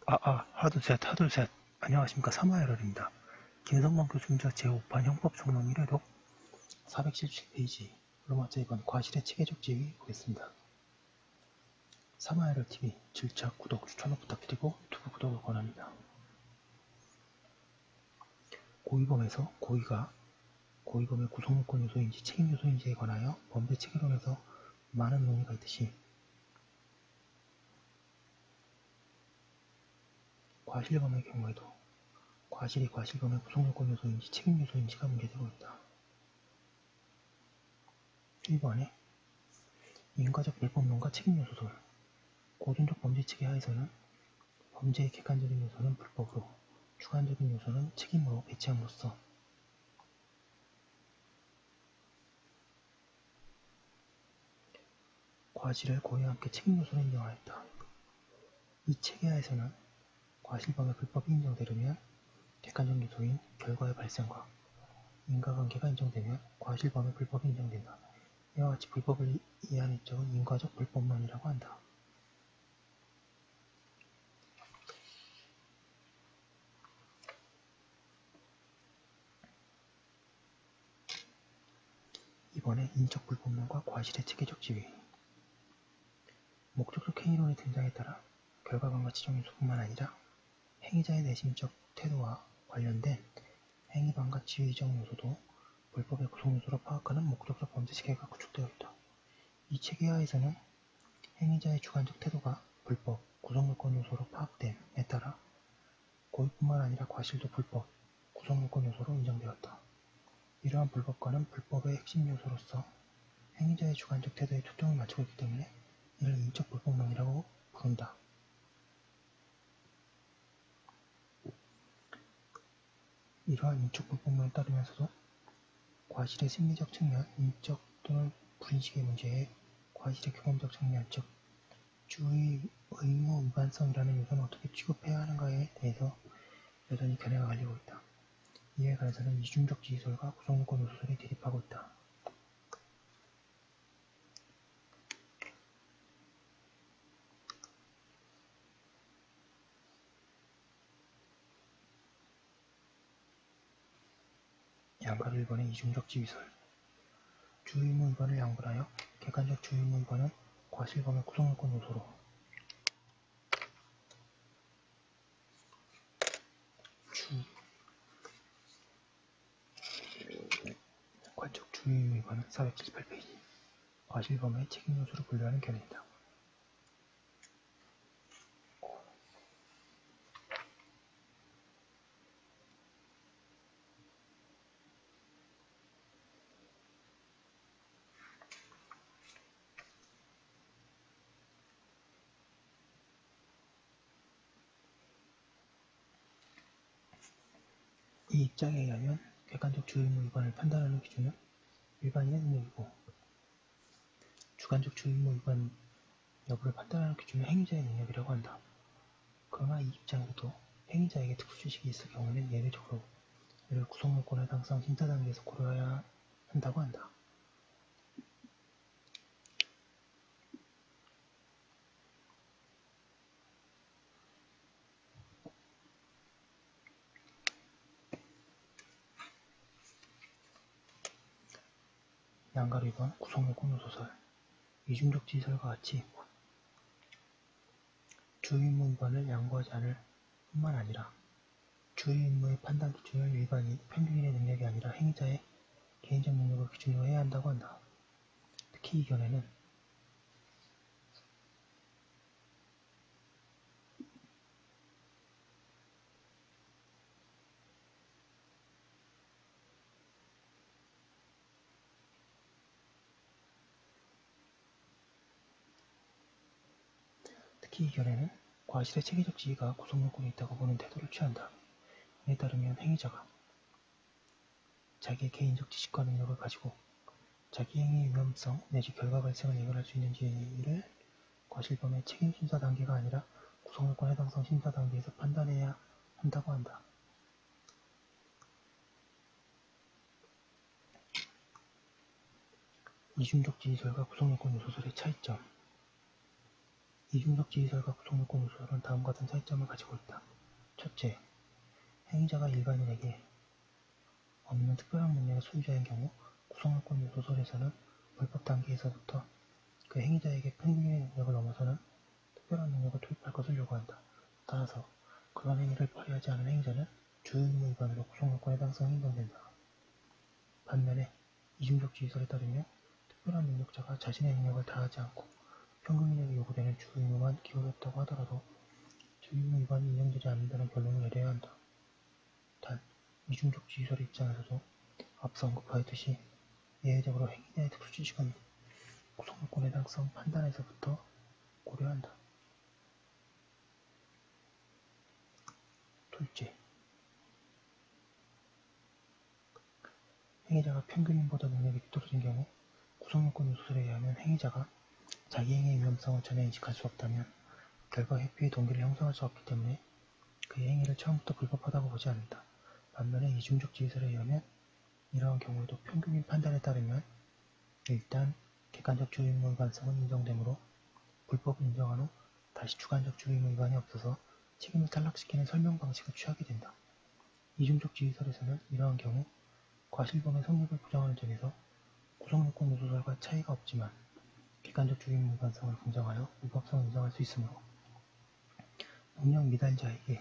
하둘셋. 안녕하십니까. 사마에럴입니다. 김성범 교수님자 제5판 형법성능 1회독 417페이지. 로마자 2번 과실의 체계적 지위 보겠습니다. 사마에럴TV 질책, 구독, 추천을 부탁드리고 유튜브 구독을 권합니다. 고의범에서 고의가 고의범의 구성요건 요소인지 책임 요소인지에 관하여 범죄 체계론에서 많은 논의가 있듯이 과실범의 경우에도 과실이 과실범의 구성요건 요소인지 책임 요소인지가 문제되고 있다. 1번에 인과적 불법론과 책임 요소설. 고전적 범죄 체계 하에서는 범죄의 객관적인 요소는 불법으로, 주관적인 요소는 책임으로 배치함으로써 과실을 고의와 함께 책임 요소로 인정하였다. 이 체계 하에서는 과실범의 불법이 인정되려면 객관적 요소인 결과의 발생과 인과관계가 인정되면 과실범의 불법이 인정된다. 이와 같이 불법을 이해하는 입장은 인과적 불법론이라고 한다. 이번에 인적 불법론과 과실의 체계적 지위. 목적적 행위론의 등장에 따라 결과관과 지정 요소뿐만 아니라 행위자의 내심적 태도와 관련된 행위반과 지위적 요소도 불법의 구성요소로 파악하는 목적적 범죄 체계가 구축되어 있다. 이 체계 하에서는 행위자의 주관적 태도가 불법, 구성요건 요소로 파악됨에 따라 고의뿐만 아니라 과실도 불법, 구성요건 요소로 인정되었다. 이러한 불법과는 불법의 핵심 요소로서 행위자의 주관적 태도에 초점을 맞추고 있기 때문에 이를 인적 불법론이라고 부른다. 이러한 인적 불법론에 따르면서도 과실의 심리적 측면, 인적 또는 불인식의 문제에 과실의 규범적 측면, 즉 주의 의무 위반성이라는 요소는 어떻게 취급해야 하는가에 대해서 여전히 견해가 갈리고 있다. 이에 관해서는 이중적 지휘설과 구성요건 요소설이 대립하고 있다. 양가로 1번의 이중적 지휘설. 주의무 위반을 양분하여 객관적 주의무 위반은 과실범의 구성요건 요소로 객관적 주의무 위반은 478페이지 과실범의 책임 요소로 분류하는 견해이다. 이 입장에 의하면 객관적 주의무 위반을 판단하는 기준은 일반인의 능력이고 주관적 주의무 위반 여부를 판단하는 기준은 행위자의 능력이라고 한다. 그러나 이 입장에서도 행위자에게 특수지식이 있을 경우에는 예외적으로 이를 구성요건 해당성 심사 단계에서 고려해야 한다고 한다. 양가로 2번 구성요건 요소설. 이중적 지설과 같이 주의무 위반을 양보하지 않을 뿐만 아니라 주의무의 판단 기준을 일반인, 평균인의 능력이 아니라 행위자의 개인적 능력을 기준으로 해야 한다고 한다. 특히 이 견해는 과실의 체계적 지위가 구성요건에 있다고 보는 태도를 취한다. 이에 따르면 행위자가 자기의 개인적 지식과 능력을 가지고 자기 행위의 위험성 내지 결과 발생을 예견할 수 있는지를 과실범의 책임 심사 단계가 아니라 구성요건 해당성 심사 단계에서 판단해야 한다고 한다. 이중적 지휘설과 구성요건 요소설의 차이점. 이중적 지휘설과 구속요건 요소설은 다음과 같은 차이점을 가지고 있다. 첫째, 행위자가 일반인에게 없는 특별한 능력의 소유자인 경우 구속요건 요소설에서는 불법 단계에서부터 그 행위자에게 평균의 능력을 넘어서는 특별한 능력을 투입할 것을 요구한다. 따라서 그런 행위를 발휘하지 않은 행위자는 주의의무 위반으로 구속요건에 해당성이 인정된다. 반면에 이중적 지휘설에 따르면 특별한 능력자가 자신의 능력을 다하지 않고 평균인에게 요구되는 주의의무만 기울였다고 하더라도 주의의무 위반이 인정되지 않는다는 결론을 내려야 한다. 단, 이중적 지휘설의 입장에서도 앞서 언급하였듯이 예외적으로 행위자의 특수지식은 구속요건의 해당성 판단에서부터 고려한다. 둘째, 행위자가 평균인보다 능력이 뒤떨어진 경우 구속요건 요소설에 의하면 행위자가 자기 행위의 위험성을 전혀 인식할 수 없다면 결과 회피의 동기를 형성할 수 없기 때문에 그의 행위를 처음부터 불법하다고 보지 않는다. 반면에 이중적 지휘설에 의하면 이러한 경우에도 평균인 판단에 따르면 일단 객관적 주의의무 위반성은 인정되므로 불법을 인정한 후 다시 주관적 주의의무 위반이 없어서 책임을 탈락시키는 설명 방식을 취하게 된다. 이중적 지휘설에서는 이러한 경우 과실범의 성립을 부정하는 점에서 구속요건 요소설과 차이가 없지만 객관적 주의의무 위반성을 긍정하여 위법성을 인정할 수 있으므로 능력 미달자에게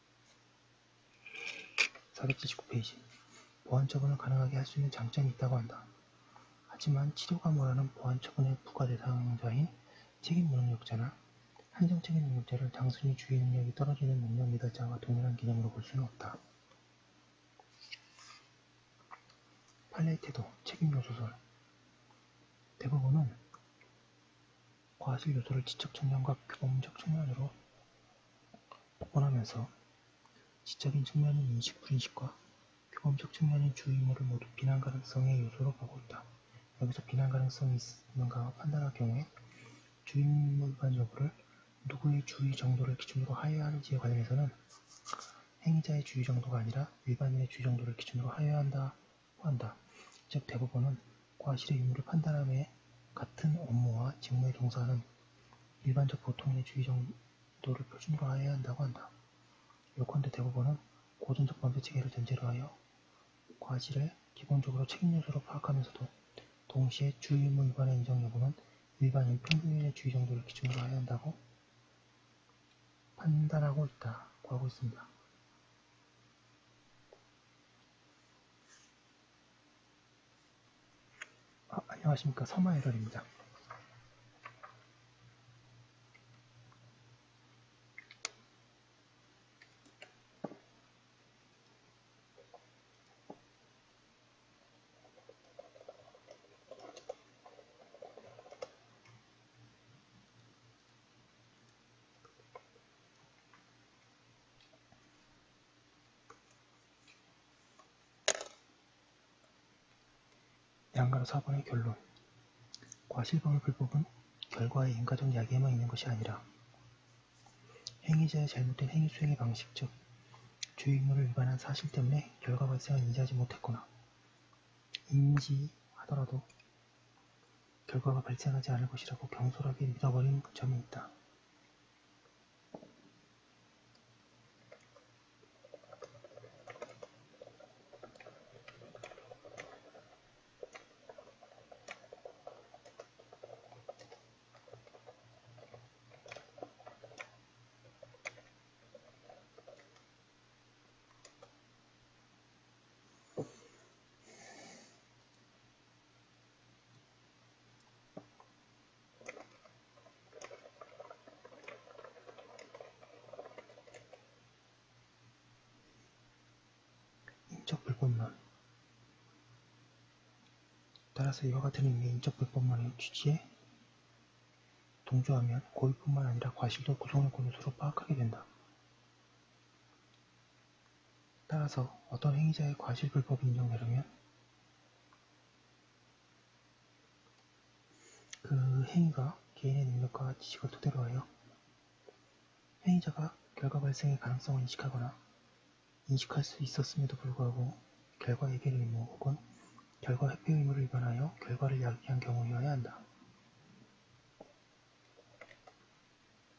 479페이지 보완 처분을 가능하게 할 수 있는 장점이 있다고 한다. 하지만 치료가 뭐라는 보완 처분의 부과 대상자인 책임 무능력자나 한정 책임 능력자를 단순히 주의 능력이 떨어지는 능력 미달자와 동일한 개념으로 볼 수는 없다. 판례의 태도, 책임 요소설 대부분은 과실 요소를 지적 측면과 규범적 측면으로 복원하면서 지적인 측면인 인식 불인식과 규범적 측면인 주의의무를 모두 비난 가능성의 요소로 보고 있다. 여기서 비난 가능성이 있는가 판단할 경우에 주의의무 위반 여부를 누구의 주의 정도를 기준으로 하여야 하는지에 관련해서는 행위자의 주의 정도가 아니라 일반인의 주의 정도를 기준으로 하여야 한다고 한다. 즉 대부분은 과실의 유무를 판단함에 같은 업무와 직무에 종사하는 일반적 보통인의 주의 정도를 표준으로 하여야 한다고 한다. 요컨대 대부분은 고전적 범죄 체계를 전제로 하여 과실을 기본적으로 책임 요소로 파악하면서도 동시에 주의의무 위반의 인정 여부는 일반인 평균인의 주의 정도를 기준으로 해야 한다고 판단하고 있다고 하고 있습니다. 안녕하십니까. 서마에럴입니다. 양가로 4번의 결론. 과실범의 불법은 결과의 인과적 야기에만 있는 것이 아니라 행위자의 잘못된 행위 수행의 방식, 즉 주의의무를 위반한 사실 때문에 결과 발생을 인지하지 못했거나 인지하더라도 결과가 발생하지 않을 것이라고 경솔하게 믿어버린 점이 있다. 인적 불법론. 따라서 이와 같은 의미의 인적 불법론의 취지에 동조하면 고의뿐만 아니라 과실도 구속요건 요소로 파악하게 된다. 따라서 어떤 행위자의 과실 불법이 인정되려면 그 행위가 개인의 능력과 지식을 토대로 하여 행위자가 결과 발생의 가능성을 인식하거나 인식할 수 있었음에도 불구하고 결과 예견 의무 혹은 결과 회피 의무를 위반하여 결과를 야기한 경우여야 한다.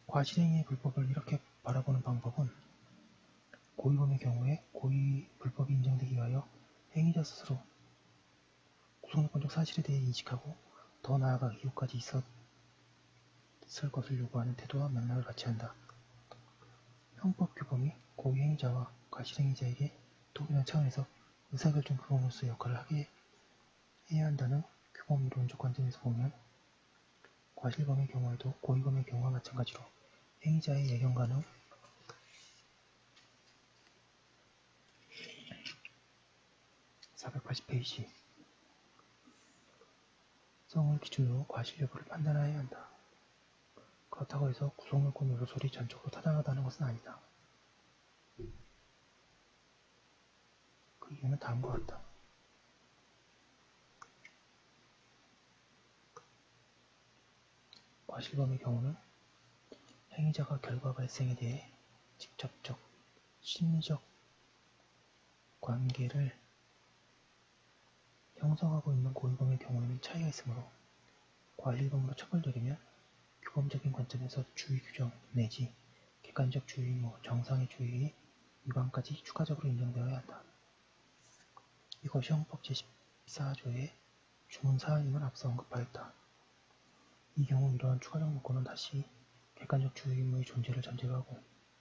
과실행위의 불법을 이렇게 바라보는 방법은 고의범의 경우에 불법이 인정되기 위하여 행위자 스스로 구속요건적 사실에 대해 인식하고 더 나아가 이유까지 있었을 것을 요구하는 태도와 맥락을 같이 한다. 형법 규범이 고의 행위자와 과실행위자에게 동일한 차원에서 의사결정 규범으로서 역할을 하게 해야 한다는 규범 이론적 관점에서 보면 과실범의 경우에도 고의범의 경우와 마찬가지로 행위자의 예견 가능 480페이지 성을 기준으로 과실 여부를 판단해야 한다. 그렇다고 해서 구속요건 요소설이 전적으로 타당하다는 것은 아니다. 그 이유는 다음과 같다. 과실범의 경우는 행위자가 결과 발생에 대해 직접적, 심리적 관계를 형성하고 있는 고의범의 경우에는 차이가 있으므로 과실범으로 처벌되려면 규범적인 관점에서 주의 규정 내지 객관적 주의 정상의 주의 위반까지 추가적으로 인정되어야 한다. 이것이 형법 제14조의 주문사항임을 앞서 언급하였다. 이 경우 이러한 추가적 요건은 다시 객관적 주의 의무의 존재를 전제로 하고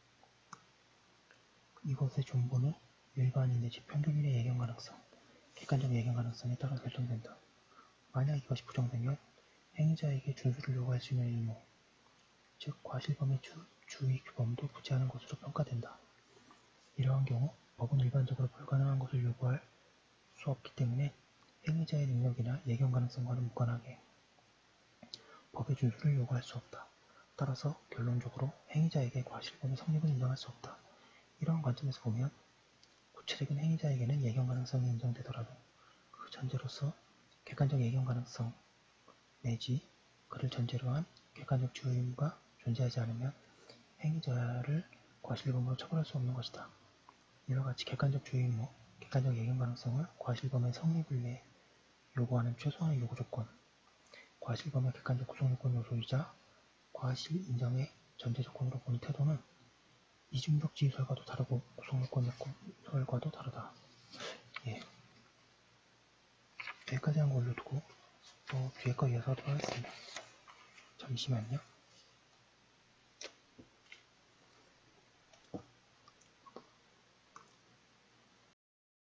이것의 존보는 일반인 내지 평균인의 예견 가능성, 객관적 예견 가능성에 따라 결정된다. 만약 이것이 부정되면 행위자에게 준수를 요구할 수 있는 의무, 즉 과실범의 주의 규범도 부재하는 것으로 평가된다. 이러한 경우 법은 일반적으로 불가능한 것을 요구할 수 없기 때문에 행위자의 능력이나 예견 가능성과는 무관하게 법의 준수를 요구할 수 없다. 따라서 결론적으로 행위자에게 과실범의 성립을 인정할 수 없다. 이러한 관점에서 보면 구체적인 행위자에게는 예견 가능성이 인정되더라도 그 전제로서 객관적 예견 가능성 내지 그를 전제로 한 객관적 주의 의무가 존재하지 않으면 행위자를 과실범으로 처벌할 수 없는 것이다. 이와 같이 객관적 주의 의무, 객관적 예견 가능성을 과실범의 성립을 위해 요구하는 최소한의 요구 조건, 과실범의 객관적 구속요건 요소이자 과실 인정의 전제 조건으로 보는 태도는 이중적 지휘설과도 다르고 구속요건 설과도 다르다. 예. 여기까지 한 걸로 두고 또 뒤에 거 이어서 하도록 하겠습니다. 잠시만요.